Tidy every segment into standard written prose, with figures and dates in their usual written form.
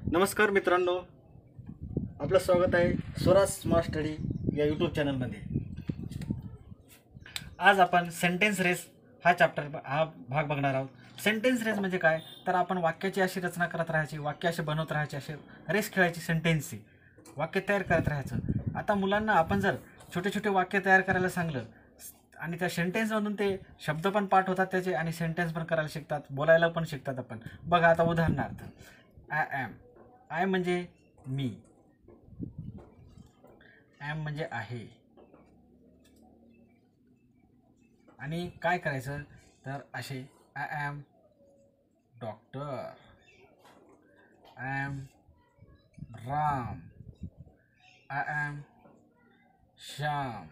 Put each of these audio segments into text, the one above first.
नमस्कार मित्रांनो, आपलं स्वागत आहे स्वराज स्मार्ट स्टडी या यूट्यूब चॅनलमध्ये. आज आपण सेंटेन्स रेस हा भाग बघणार आहोत. सेंटेन्स रेस म्हणजे काय, तर आपण वाक्याची अशी रचना करत राहायची, वाक्य असे बनवत राहायचे, असे रेस खेळायची, सेंटेन्सची वाक्य तयार करत राहायचं. आता मुलांना आपण जर छोटे छोटे वाक्य तयार करायला सांगलं आणि त्या सेंटेन्समधून ते शब्द पण पाठ होतात त्याचे आणि सेंटेन्स पण करायला शिकतात, बोलायला पण शिकतात. आपण बघा, आता उदाहरणार्थ आय ॲम. आय म्हणजे मी, ॲम म्हणजे आहे. आणि काय करायचं तर असे I am doctor, I am Ram, I am Shyam,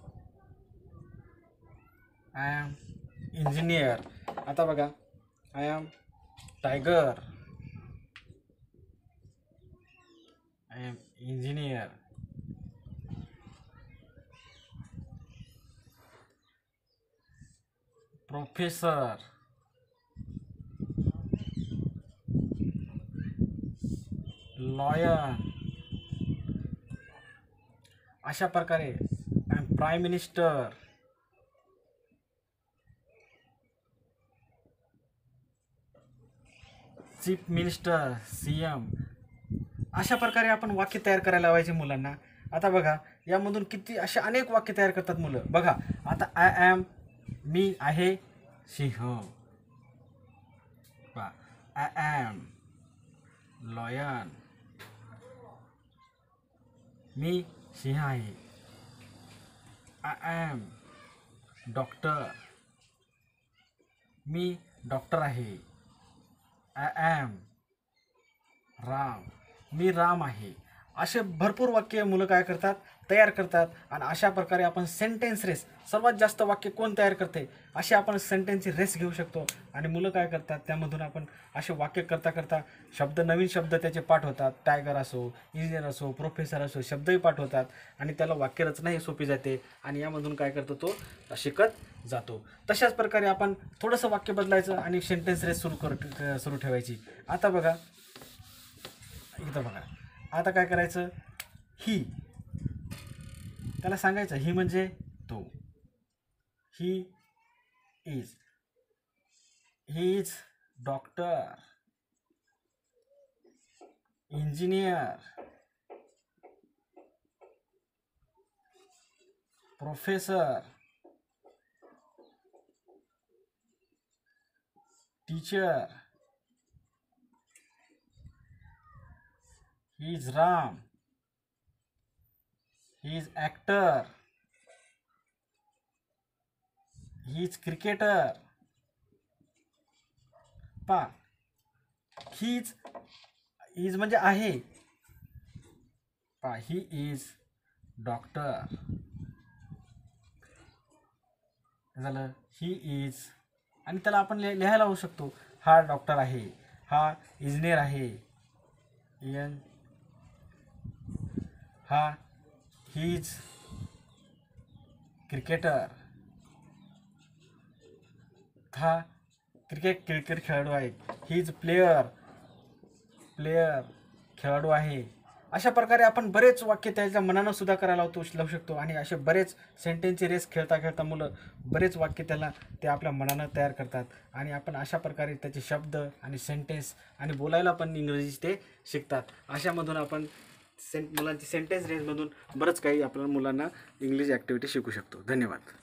I am engineer. आता बघा, I am tiger, I am engineer, professor, lawyer. अशा प्रकारे I am prime minister, chief minister, CM. अशा प्रकारे आपण वाक्य तयार करायला लावायचे मुलांना. आता बघा, यामधून किती असे अनेक वाक्य तयार करतात मुलं. बघा, आता आय ॲम मी आहे सिंह, आय ॲम लॉयन, मी सिंह आहे. आय ॲम डॉक्टर, मी डॉक्टर आहे. आय ॲम राम, मी राम आहे. असे भरपूर वाक्य मुलं काय करतात, तयार करतात. आणि अशा प्रकारे आपण सेंटेन्स रेस, सर्वात जास्त वाक्य कोण तयार करते असे आपण सेंटेन्सची रेस घेऊ शकतो. आणि मुलं काय करतात, त्यामधून आपण असे वाक्य करता करता नवीन शब्द त्याचे पाठ होतात. टायगर असो, इंजिनियर असो, प्रोफेसर असो, शब्दही पाठ होतात आणि त्याला वाक्यरचनाही सोपी जाते. आणि यामधून काय करतो, तो शिकत जातो. तशाच प्रकारे आपण थोडंसं वाक्य बदलायचं आणि सेंटेन्स रेस सुरू ठेवायची. आता बघा, इथं बघा, आता काय करायचं, ही, त्याला सांगायचं ही म्हणजे तो. He is doctor, engineer, professor, teacher. He is Ram. He is actor. He is cricketer. पा, he is म्हणजे आहे. पा, he is doctor. झालं, he is. आणि त्याला आपण लिहायला होऊ शकतो, हा डॉक्टर आहे, हा इंजिनियर आहे, हा ही इज क्रिकेटर, हा क्रिकेट खेळाडू आहे. ही इज प्लेयर खेळाडू आहे. अशा प्रकारे आपण बरेच वाक्य त्याच्या मनानं सुद्धा करायला लावू शकतो. आणि असे बरेच सेंटेन्सची रेस खेळता खेळता मुलं बरेच वाक्य ते आपल्या मनानं तयार करतात. आणि आपण अशा प्रकारे त्याचे शब्द आणि सेंटेन्स आणि बोलायला पण इंग्रजी ते शिकतात. अशामधून आपण मुलांची सेंटेन्स रेसमधून बरंच काही आपल्या मुलांना इंग्लिश ॲक्टिव्हिटी शिकू शकतो. धन्यवाद.